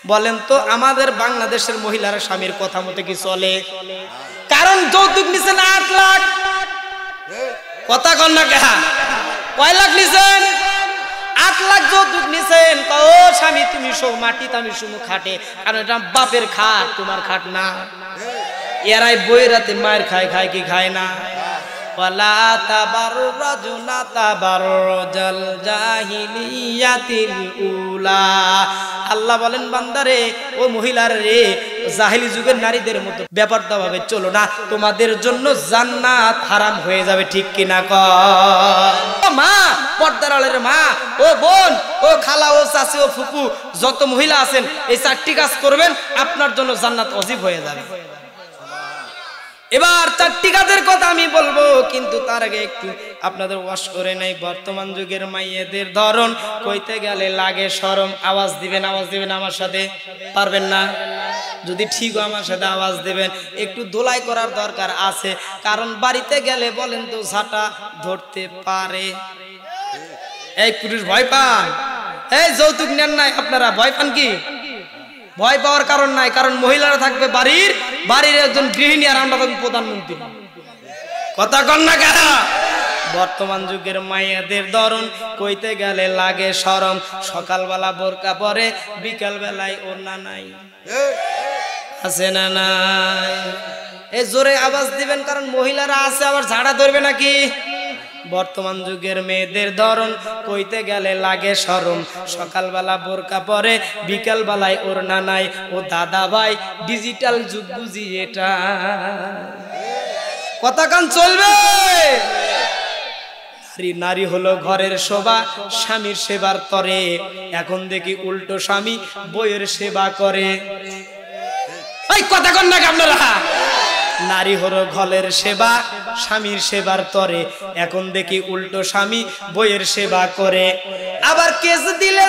বলেন তো আমাদের বাংলাদেশের মহিলারা স্বামীর কথা মতো কি চলে? কারণ যৌতুক নিছেন 8 লাখ। কথা কন না কেহা? কয় লাখ নিছেন? 8 লাখ যৌতুক নিছেন। ও স্বামী তুমি সব মাটিতে আমি শুমু খাটে, কারণ এটা বাপের খাট, তোমার খাট না। এরাই বই রাতে মায়ের খায় কি খায় না? ওয়ালা তাবাররাজুনা তাবাররাজাল জাহিলিয়াতিল উলা। আল্লাহ বলেন বান্দারে, ও মহিলার রে, জাহিলি যুগের নারীদের মতো ব্যাপারটা ভাবে চলো না, তোমাদের জন্য জান্নাত হারাম হয়ে যাবে। ঠিক কিনা কও? মা, পর্দার আড়ালের মা, ও বোন, ও খালা, ও চাচি, ও ফুপু, যত মহিলা আছেন এই 4টি কাজ করবেন, আপনার জন্য জান্নাত ওয়াজিব হয়ে যাবে। এবার 4টি কাজের কথা আমি বলবো, কিন্তু তার আগে একটু আপনাদের ওয়াশ করে নাই। বর্তমান যুগের মাইয়েদের ধরন কইতে গেলে লাগে শরম। আওয়াজ দিবেন আমার সাথে, পারবেন না? যদি ঠিক আমার সাথে আওয়াজ দিবেন। একটু দোলাই করার দরকার আছে, কারণ বাড়িতে গেলে বলেন তো ঝাঁটা ধরতে পারে। এই পুরুষ ভয় পান? এই যৌতুক নেন নাই আপনারা, ভয় পান কি? ভয় পাওয়ার কারণ নাই, কারণ মহিলারা থাকবে বাড়ির একজন গৃহিণী, আর আমরা থাকবো প্রধানমন্ত্রী। কথা কন না কেন? বর্তমান যুগের মায়েদের ধরন কইতে গেলে লাগে শরম। সকালবেলা বোরকা পরে, বিকাল বেলায় ওড়না নাই। আছে না নাই? এই জোরে আওয়াজ দিবেন, কারণ মহিলারা আছে, আবার ঝাড়া ধরবে নাকি? বর্তমান যুগের মেয়েদের ধরন কইতে গেলে লাগে শরম। সকালবেলা বোরকা পরে, বিকাল বেলায় ওড়না নাই। ও দাদা ভাই, ডিজিটাল যুগ বুঝি এটা? কথা কান চলবে? নারী হলো ঘরের শোভা, স্বামীর সেবার তরে। এখন দেখি উল্টো স্বামী বইয়ের সেবা করে। এই কথা কন না আপনারা? নারী হলো ঘরের সেবা, স্বামীর সেবার তরে। এখন দেখি উল্টো স্বামী বইয়ের সেবা করে। আবার কেজ দিলে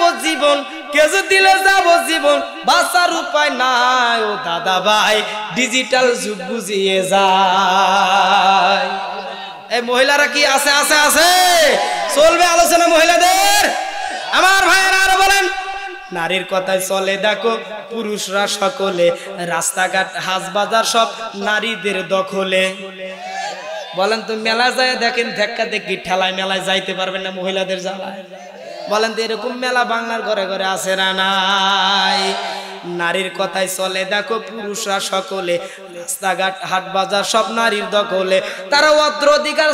যাব জীবন, বাঁচার উপায় নাই। ও দাদা ভাই, ডিজিটাল যুগ বুঝিয়ে যায়। এই মহিলারা কি আছে? চলবে আলোচনা মহিলাদের। আমার ভাইয়েরা আরো বলেন, নারীর কথায় চলে দেখো পুরুষরা সকলে। রাস্তাঘাট হাট বাজার সব নারীদের দখলে। বলেন তো মেলা যায় দেখেন, ধাক্কা দেখি ঠেলায় মেলায় যাইতে পারবেন না মহিলাদের জ্বালায়। বলেন তো এরকম মেলা বাংলার ঘরে ঘরে আছে না নাই? নারীর কথায় চলে দেখো পুরুষরা সকলে। রাস্তাঘাট হাট বাজার সব নারীর দখলে। তারা অগ্রাধিকার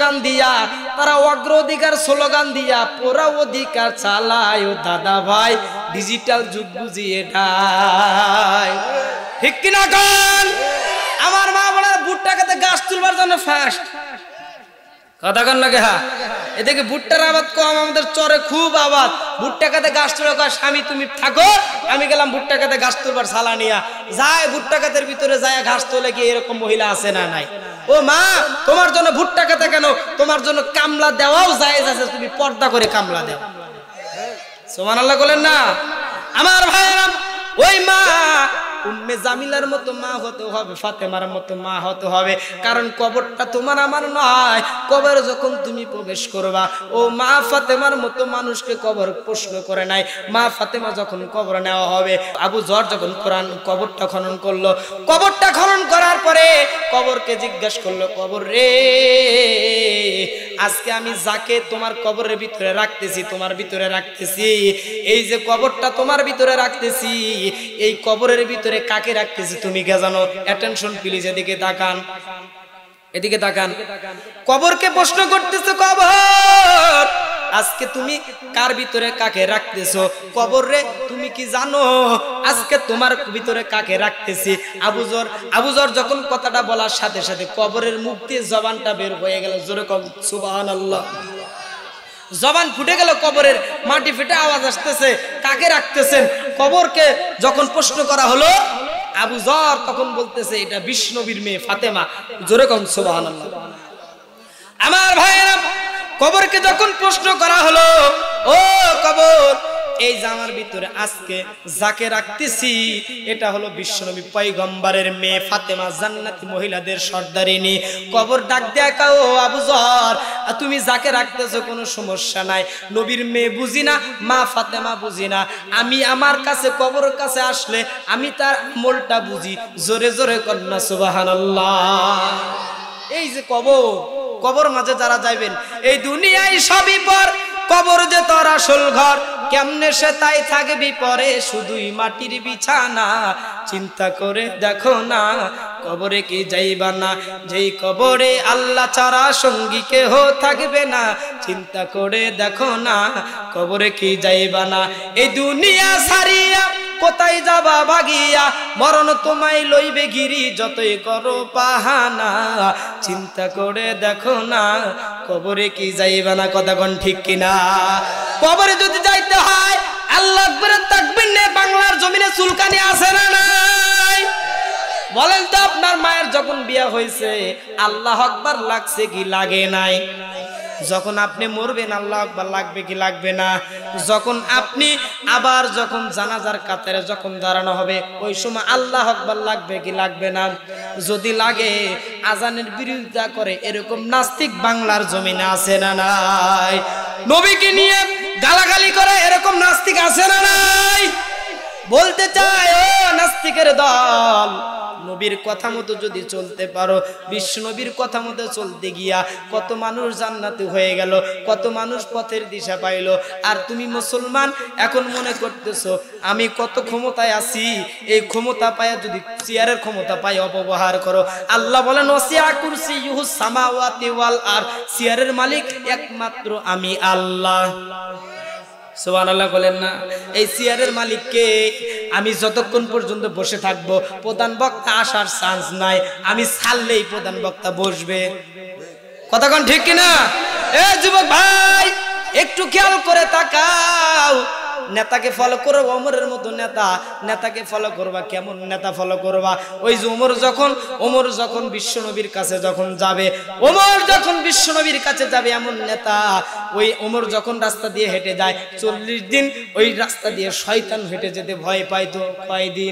স্লোগান দিয়া পোরা অধিকার চালায়। ও দাদা ভাই, ডিজিটাল যুগ বুঝি এটাই। ঠিক কিনা কন? আমার মা বলে ভুট্টা খেতে গাছ তুলবার জন্য ফার্স্ট। কথা কন না কেহা? এদিকে ভুট্টার আবাদ কম, আমাদের চরে খুব আবাদ। ভুট্টা খেতে গাছ তুলে কয় স্বামী তুমি থাকো, আমি গেলাম ভুট্টা খেতে গাছ তুলবার সালা নিয়া। যায় ভুট্টা খেতের ভিতরে যায় ঘাস তোলে, কি এরকম মহিলা আছে না নাই? ও মা, তোমার জন্য ভুট্টা খেতে কেন, তোমার জন্য কামলা দেওয়াও জায়েজ আছে, তুমি পর্দা করে কামলা দাও। সুবহানাল্লাহ বলেন না? আমার ভাইয়েরা, ওই মা উম্মে জামিলার মতো মা হতে হবে, ফাতেমার মতো মা হতে হবে। কারণ কবরটা তোমার আমার নয়। কবরে যখন তুমি প্রবেশ করবা, ও মা ফাতেমার মতো মানুষকে কবর প্রশ্ন করে নাই। মা ফাতেমা যখন কবর নেওয়া হবে, আবু যর যখন কবরটা খনন করলো, কবরটা খনন করার পরে কবরকে জিজ্ঞাসা করলো, কবর রে, আজকে আমি যাকে তোমার কবরের ভিতরে রাখতেছি, তোমার ভিতরে রাখতেছি, এই যে কবরটা তোমার ভিতরে রাখতেছি, এই কবরের ভিতরে কাকে রাখতেছি তুমি কে জানো? অ্যাটেনশন প্লিজ, এদিকে তাকান, এদিকে তাকান। কবরকে প্রশ্ন করতেছে, কবর আজকে তুমি কার ভিতরে কাকে রাখতেছো? কবর রে, তুমি কি জানো আজকে তোমার ভিতরে কাকে রাখতেছি? আবু যর যখন কথাটা বলার সাথে সাথে কবরের মুখ দিয়ে জবানটা বের হয়ে গেল। জোরে কম সুবহানাল্লাহ। জবান ফুটে গেল, কবরের মাটি ফেটে আওয়াজ আসতেছে, কাকে রাখতেছেন? কবরকে যখন প্রশ্ন করা হলো, আবু যর তখন বলতেছে এটা বিষ্ণবীর মেয়ে ফাতেমা। জোরে কম সুবহানাল্লাহ। আমার ভাইয়েরা, কবরকে যখন প্রশ্ন করা হলো, ও কবর, এই জামার ভিতরে আজকে যাকে রাখতেছি এটা হলো বিশ্বনবী পয়গম্বরের মেয়ে ফাতেমা, জান্নাতি মহিলাদের সর্দারিনী। কবর ডাক দেয়া কাও আবু যর, তুমি যাকে রাখতেছো কোনো সমস্যা নাই, নবীর মেয়ে বুঝি না, মা ফাতেমা বুঝি না, আমি আমার কাছে কবরের কাছে আসলে আমি তার আমলটা বুঝি। জোরে জোরে কন্যা সুবহানাল্লাহ। এই যে কবর মাঝে যারা যাইবেন, এই দুনিয়ায় সবই পর, কবর যে তোর আসল ঘর, কেমনে সে তাই থাকবি পরে, শুধুই মাটির বিছানা। চিন্তা করে দেখো না কবরে কি যাইবা না, যেই কবরে আল্লাহ ছাড়া সঙ্গী কেহ থাকবে না। চিন্তা করে দেখো না কবরে কি যাইবা না। এই দুনিয়া সারিয়া কোথায় যাবা ভাগিয়া, মরণ তোমায় লইবে গিরি যতই করো পাহানা। চিন্তা করে দেখো না কবরে কি যাইবা না। কথা কোন ঠিক কিনা? কবরে যদি যাইতে হয় আল্লাহু আকবার তাকবীর নে বাংলার জমিনে চুলকানি আছে না নাই? বলেন তো আপনার মায়ের যখন বিয়ে হয়েছে আল্লাহু আকবার লাগছে কি লাগে নাই? যখন আপনি মরবেন আল্লাহু আকবার লাগবে কি লাগবে না? যখন আপনি আবার যখন জানাজার কাতারে যখন দাঁড়ানো হবে ওই সময় আল্লাহু আকবার লাগবে কি লাগবে না? যদি লাগে আজানের বিরোধিতা করে এরকম নাস্তিক বাংলার জমিনে আছে না নাই? নবীকে নিয়ে গালাগালি করে এরকম নাস্তিক আছে না নাই? বলতে চায় ও নাস্তিকের দল, নবীর কথা মতো যদি চলতে পারো, বিশ্ব নবীর কথা মতো চলতে গিয়া কত মানুষ জান্নাতে হয়ে গেল, কত মানুষ পথের দিশা পাইলো। আর তুমি মুসলমান এখন মনে করতেছো আমি কত ক্ষমতায় আছি, এই ক্ষমতা পায়া যদি চেয়ারের ক্ষমতা পাই অপব্যবহার করো। আল্লাহ বলেন ওয়াসিআ কুরসিয়ুহুস সামাওয়াতি ওয়াল আরদ, চেয়ারের মালিক একমাত্র আমি আল্লাহ। সুবহানাল্লাহ বলেন না? এই চেয়ারের মালিককে আমি যতক্ষণ পর্যন্ত বসে থাকবো প্রধান বক্তা আসার চান্স নাই, আমি ছাড়লেই প্রধান বক্তা বসবে। কথা কোন ঠিক কিনা? এ যুবক ভাই একটু খেয়াল করে তাকাও, নেতাকে ফলো করো ওমরের মতো নেতাকে ফলো করবা। কেমন নেতা ফলো করবা? ওই যে ওমর যখন বিশ্ব নবীর কাছে যখন যাবে, ওমর যখন বিশ্ব নবীর কাছে যাবে এমন নেতা। ওই ওমর যখন রাস্তা দিয়ে হেঁটে যায় 40 দিন ওই রাস্তা দিয়ে শয়তান হেঁটে যেতে ভয় পাইতো। কয় দিন?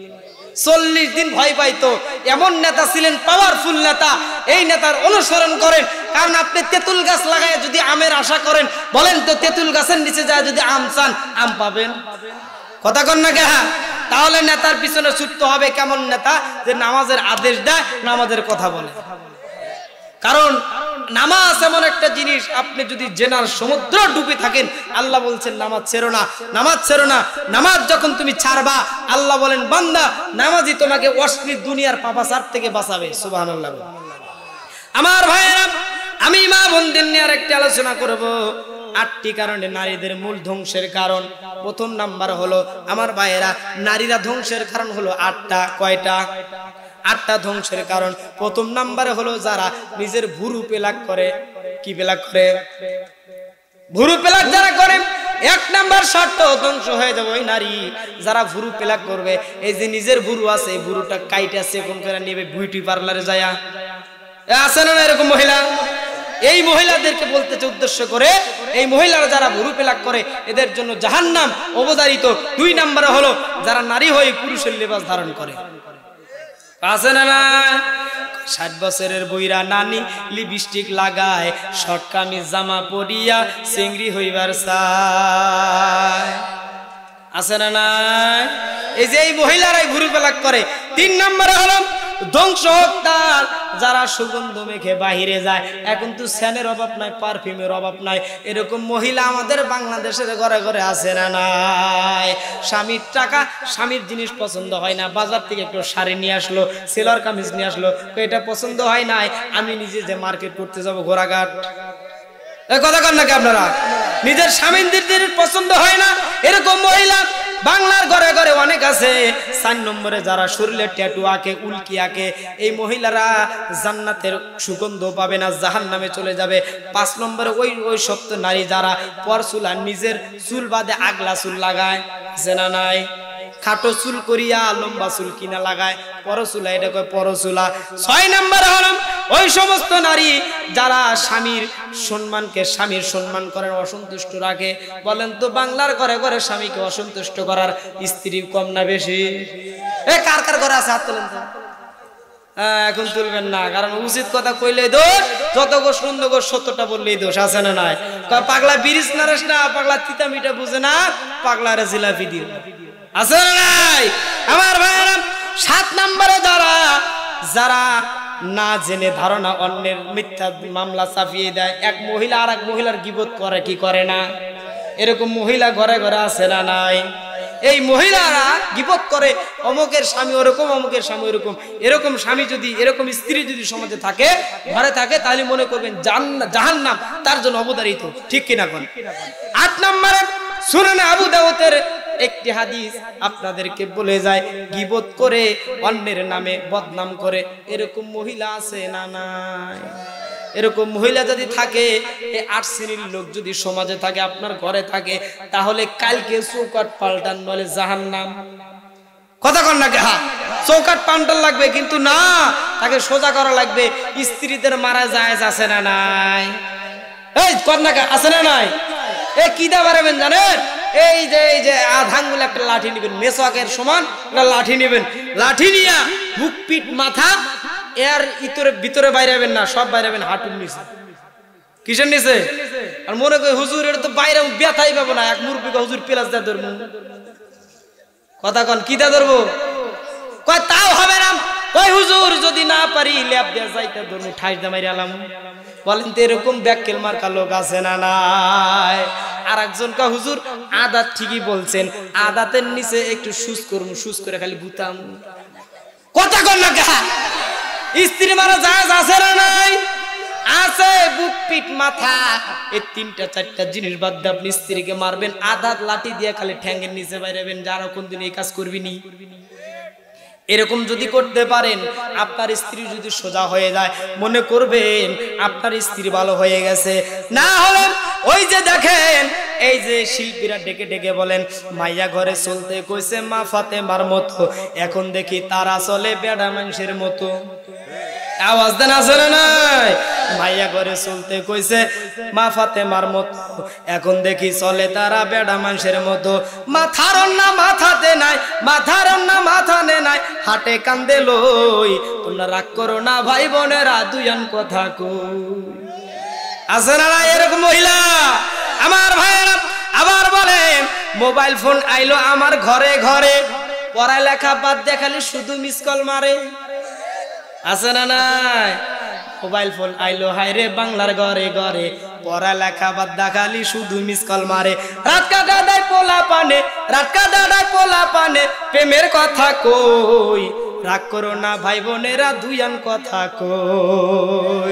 40 দিন ভয় পাইতো। এমন নেতা ছিলেন, পাওয়ারফুল নেতা। এই নেতার অনুসরণ করেন, কারণ আপনি তেঁতুল গাছ লাগায় যদি আমের আশা করেন, বলেন তো তেঁতুল গাছের নিচে যায় যদি আম চান আম পাবেন? কথা কন না কে? তাহলে নেতার পিছনে ছুটতে হবে কেমন নেতা? যে নামাজের আদেশ দেয়, নামাজের কথা বলে। কারণ নামাজ এমন একটা জিনিস, আপনি যদি জেনার সমুদ্র ডুবে থাকেন আল্লাহ বলছেন নামাজ ছেড়ো না, নামাজ ছেড়ো না। নামাজ যখন তুমি ছাড়বা আল্লাহ বলেন বান্দা নামাজই তোমাকে অশ্লীল দুনিয়ার পাপাচার থেকে বাঁচাবে। সুবহানাল্লাহ। আমার ভাইয়েরা, আমি মা বোনদের নিয়ে আরেকটি আলোচনা করব। 8টি কারণে নারীদের মূল ধ্বংসের কারণ। প্রথম নাম্বার হলো আমার ভাইয়েরা, নারীরা ধ্বংসের কারণ হলো 8টা। কয়টা? 8টা ধ্বংসের কারণ। প্রথম নাম্বারে হলো যারা নিজের ভুরু পেলাক করে। কি পেলাক করে? ভুরু পেলাক যারা করে, 1 নাম্বার শর্ত ধ্বংস হয়ে যাবে ওই নারী যারা ভুরু পেলাক করবে। এই যে নিজের ভুরু আছে, এই ভুরুটা কাইটা সেকন করে নেবে বিউটি পার্লারে যায়া। আছে না এরকম মহিলা? এই মহিলাদেরকে বলতেছে উদ্দেশ্য করে, এই মহিলারা যারা ভুরু পেলাক করে এদের জন্য জাহান্নাম অবধারিত। 2 নাম্বারে হলো যারা নারী হয়ে পুরুষের লেবাস ধারণ করে। আছে না? 60 বছরের বইরা নানি লিপস্টিক লাগায়, শর্ট কামিজ জামা পরিয়া চেংড়ি হইবার চায়। আছে না? এই যে এই মহিলারাই ভুরু পেলাক করে। 3 নম্বরে হলো ধ্বংস হোক তার যারা সুগন্ধ মেখে বাহিরে যায়। এখন তো স্যানের অভাব নাই, পারফিউমের অভাব নাই। এরকম মহিলা আমাদের বাংলাদেশের ঘরে ঘরে আছে না নাই? স্বামীর টাকা, স্বামীর জিনিস পছন্দ হয় না, বাজার থেকে একটু শাড়ি নিয়ে আসলো, সেলার কামিজ নিয়ে আসলো, এটা পছন্দ হয় নাই, আমি নিজে যে মার্কেট করতে যাবো ঘোড়াঘাট। কথা কন নাকি আপনারা? নিজের স্বামীর জিনিস পছন্দ হয় না, এরকম মহিলা বাংলার ঘরে ঘরে অনেক আছে। 4 নম্বরে যারা শরীরে ট্যাটু আঁকে, উল্কি আঁকে, এই মহিলারা জান্নাতের সুগন্ধ পাবে না, জাহান্নামে চলে যাবে। 5 নম্বরে ওই সব নারী যারা পরচুল আর নিজের চুল বাদে আগলা চুল লাগায়। আছে না নাই? খাটো চুল করিয়া লম্বা চুল কিনা লাগায় পরচুলা, এটা কয় পরচুলা। 6 নম্বরে হলো ওই সমস্ত নারী যারা স্বামীর সম্মান করার অসন্তুষ্ট রাখে। বলেন তো বাংলার ঘরে ঘরে স্বামীকে অসন্তুষ্ট করার স্ত্রী কম না বেশি? কার কার ঘরে আছে হাত তোলেন তো। এখন তুলবেন না, কারণ উচিত কথা কইলেই দোষ, যত গোস নন্দ গোস 70টা বললেই দোষ, আছে না নাই? পাগলা বিরিজ নারেস না, পাগলা তিতা মিঠা বুঝে না, পাগলারে জিলাপি দিও, আছে না নাই? আমার ভাইরা 7 নম্বরে যারা না জেনে ধারণা অন্যের মিথ্যা মামলা চাপিয়ে দেয়। এক মহিলা আর এক মহিলার গীবত করে কি করে না? এরকম মহিলা ঘরে ঘরে আছে না নাই? এই মহিলারা গীবত করে, অমুকের স্বামী ওরকম, অমুকের স্বামী ওরকম। এরকম স্বামী যদি, এরকম স্ত্রী যদি সমাজে থাকে, ঘরে থাকে, তাহলে মনে করবেন জাহান্নাম তার জন্য অবধারিত, ঠিক কিনা কোন? 8 নম্বরে সুনানে আবু দাউদের একটি হাদিস আপনাদেরকে বলে যায়, গীবত করে অন্যের নামে বদনাম করে, এরকম মহিলা আছে না নাই? এরকম মহিলা যদি থাকে, এই 8 শ্রেণীর লোক যদি সমাজে থাকে, আপনার ঘরে থাকে, তাহলে কালকে চৌকাট পাল্টান, নলে জাহান্নাম। কথা কন না? হ্যাঁ, চৌকাট পাল্টান লাগবে, কিন্তু না, তাকে সোজা করা লাগবে। স্ত্রীদের মারা জায়েজ আছে না নাই? এই কন না, আছে না নাই? কি দা পারবেন জানেন? এই যে আধাঙ্গুল একটা লাঠি নেবেন, মেসওয়াকের সমান একটা লাঠি নেবেন, লাঠি নিয়া বুক পিঠ মাথা এর ভিতরে বাইরাবেন না, সব বাইরাবেন হাঁটুর নিচে। কিসের নিচে? আর মনে করি হুজুর এটা তো বাইরে ব্যথাই পাবো না, এক মুরব্বীকে হুজুর পেলাস দা ধরবো। কথা কন, কি দা ধরবো? কয় তাও হবে না। কয় হুজুর যদি না পারি ল্যাব দেয়া যাইতে ধরবো, ঠাইস দা মাইরা আলাম। বলেন তো এরকম ব্যাককেল মার্কা লোক আছে না নাই? আর একজন কা হুজুর আদাত ঠিকই বলছেন, আদাতের নিচে একটু সুস করুন, সুস করে খালি বুতাম। কথা কন না, স্ত্রী মারা জায়েজ আছে না নাই? আছে। বুক পিঠ মাথা এই 3টা 4টা জিনিস বাদ দিয়ে আপনি স্ত্রীকে মারবেন, আদাত লাঠি দিয়ে খালি ঠ্যাঙ্গের নিচে বাইরাবেন, যারা কোনদিন এই কাজ করবি নি। এরকম যদি করতে পারেন, আপনার স্ত্রী যদি সোজা হয়ে যায়, মনে করবেন আপনার স্ত্রী ভালো হয়ে গেছে। না হলে ওই যে দেখেন, এই যে শিল্পীরা ডেকে ডেকে বলেন, মাইয়া ঘরে চলতে কইছে মা ফাতেমার মতো, এখন দেখি তারা চলে বেড়া মানুষের মতো। আওয়াজ দেন, আছে না নাই? মাইয়া ঘরে চলতে কইছে মা ফাতেমার মতো, এখন দেখি চলে তারা বেড়া মানুষের মতো। মাথার না মাথাতে নাই, মাথার না মাথানে নাই, হাটে কান্দে লই। তোমরা রাগ করো না ভাই বোনেরা, দুইয়ান কথা কই। আছে না নাই এরকম মহিলা? আমার ভাইয়েরা আবার বলে, মোবাইল ফোন আইলো আমার ঘরে ঘরে, পড়ালেখা বাদ দিয়ে খালি শুধু মিস কল মারে। আছে না নাই? মোবাইল ফোন আইলো হায়রে বাংলার ঘরে ঘরে, পড়ালেখা বাদ দিয়ে খালি শুধু মিস কল মারে। রাত কাটা দেয় পোলা পানে, রাত কাটা দেয় পোলা পানে, প্রেমের কথা কই। রাগ করো না ভাই বোনেরা, দুইয়ান কথা কই।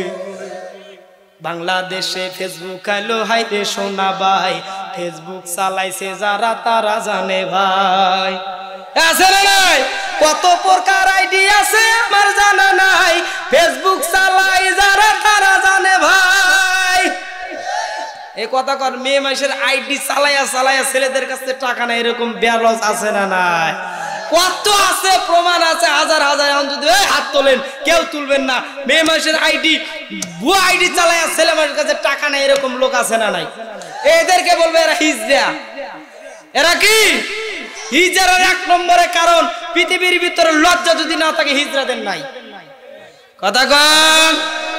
বাংলাদেশে ফেসবুক আইলো হাইরে সোনা ভাই, ফেসবুক চালাইছে যারা তারা জানে ভাই। আছে না নাই? কত প্রকার আইডি আছে আমার জানা নাই, ফেসবুক চালাই যারা তারা জানে ভাই। এই কথা কর, মেয়ে মানুষের আইডি চালাইয়া চালাইয়া ছেলেদের কাছে টাকা নাই, এরকম বেলস আছে না নাই? কত আছে, প্রমাণ আছে হাজার হাজার। যদি হাত তোলেন, কেউ তুলবেন না। মেয়ে মানুষের আইডি, ভুয়া আইডি চালাইয়া ছেলে মানুষের কাছে টাকা নাই, এরকম লোক আছে না নাই? এদেরকে বলবে এরা হিজড়া। এরা কি হিজড়ার 1 নম্বরে কারণ, পৃথিবীর ভিতরে লজ্জা যদি না থাকে হিজড়াদের নাই। কথা কন।